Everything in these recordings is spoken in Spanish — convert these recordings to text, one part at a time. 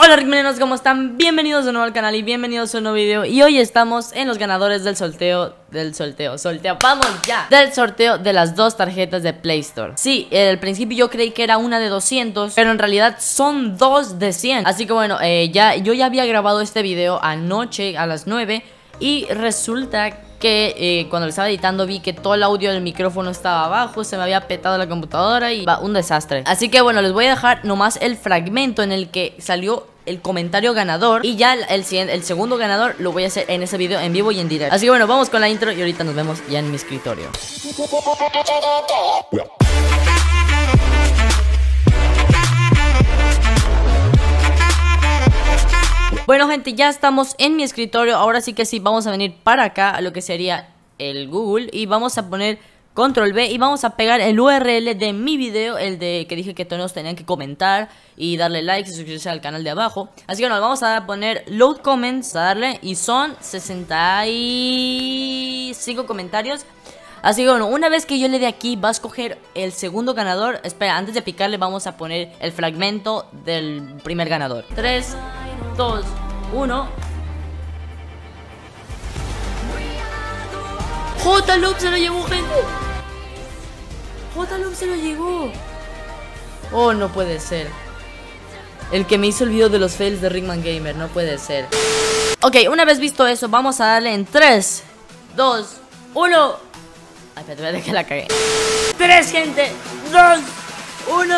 Hola Rickmaneros, ¿cómo están? Bienvenidos de nuevo al canal y bienvenidos a un nuevo video. Y hoy estamos en los ganadores del sorteo. ¡Vamos ya! Del sorteo de las dos tarjetas de Play Store. Sí, al principio yo creí que era una de 200, pero en realidad son dos de 100. Así que bueno, yo ya había grabado este video anoche a las 9. Y resulta que cuando lo estaba editando vi que todo el audio del micrófono estaba abajo, se me había petado la computadora y va un desastre. Así que bueno, les voy a dejar nomás el fragmento en el que salió el comentario ganador. Y ya el segundo ganador lo voy a hacer en ese video en vivo y en directo. Así que bueno, vamos con la intro y ahorita nos vemos ya en mi escritorio. Bueno gente, ya estamos en mi escritorio. Ahora sí que sí, vamos a venir para acá a lo que sería el Google y vamos a poner Control V y vamos a pegar el URL de mi video, el de que dije que todos tenían que comentar y darle like y suscribirse al canal de abajo. Así que nos vamos a poner load comments, a darle, y son 65 comentarios. Así que bueno, una vez que yo le dé aquí, va a escoger el segundo ganador. Espera, antes de picarle vamos a poner el fragmento del primer ganador. 3, 2, 1. J-Loop se lo llevó, gente. J-Loop se lo llevó. Oh, no puede ser. El que me hizo el video de los fails de Rickman Gamer, no puede ser. Ok, una vez visto eso, vamos a darle en 3, 2, 1. Ay, espérate, que la cagué. 3, gente, 2, 1.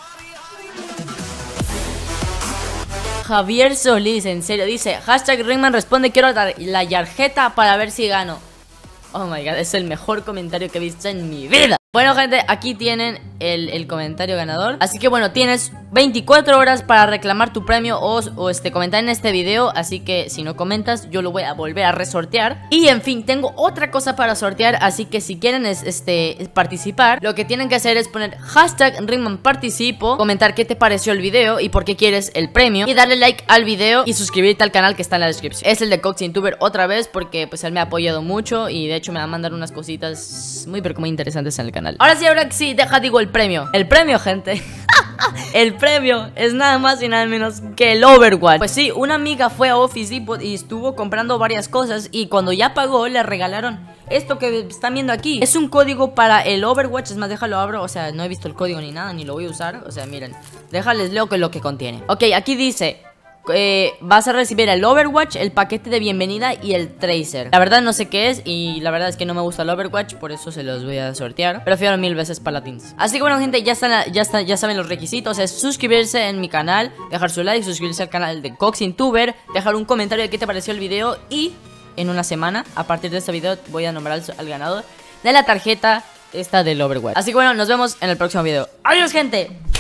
Javier Solís, en serio, dice hashtag Rickman responde, quiero la tarjeta para ver si gano. Oh my god, es el mejor comentario que he visto en mi vida. Bueno gente, aquí tienen el comentario ganador. Así que bueno, tienes 24 horas para reclamar tu premio o comentar en este video. Así que si no comentas, yo lo voy a volver a resortear. Y en fin, tengo otra cosa para sortear. Así que si quieren participar, lo que tienen que hacer es poner hashtag Rickman participo, comentar qué te pareció el video y por qué quieres el premio, y darle like al video y suscribirte al canal que está en la descripción. Es el de CoxIntuber otra vez, porque pues él me ha apoyado mucho y de hecho me va a mandar unas cositas muy pero muy interesantes en el canal. Ahora sí, digo el premio. El premio, gente. El premio es nada más y nada menos que el Overwatch. Pues sí, una amiga fue a Office Depot y estuvo comprando varias cosas, y cuando ya pagó le regalaron esto que están viendo aquí. Es un código para el Overwatch. Es más, déjalo abro, o sea, no he visto el código ni nada, ni lo voy a usar. O sea, miren, déjales leo que lo que contiene. Ok, aquí dice vas a recibir el Overwatch, el paquete de bienvenida y el Tracer. La verdad no sé qué es, y la verdad es que no me gusta el Overwatch, por eso se los voy a sortear. Prefiero 1000 veces Paladins. Así que bueno gente, ya saben los requisitos. Es suscribirse en mi canal, dejar su like, suscribirse al canal de CoxIntuber, dejar un comentario de qué te pareció el video, y en una semana, a partir de este video, voy a nombrar al ganador de la tarjeta esta del Overwatch. Así que bueno, nos vemos en el próximo video. ¡Adiós gente!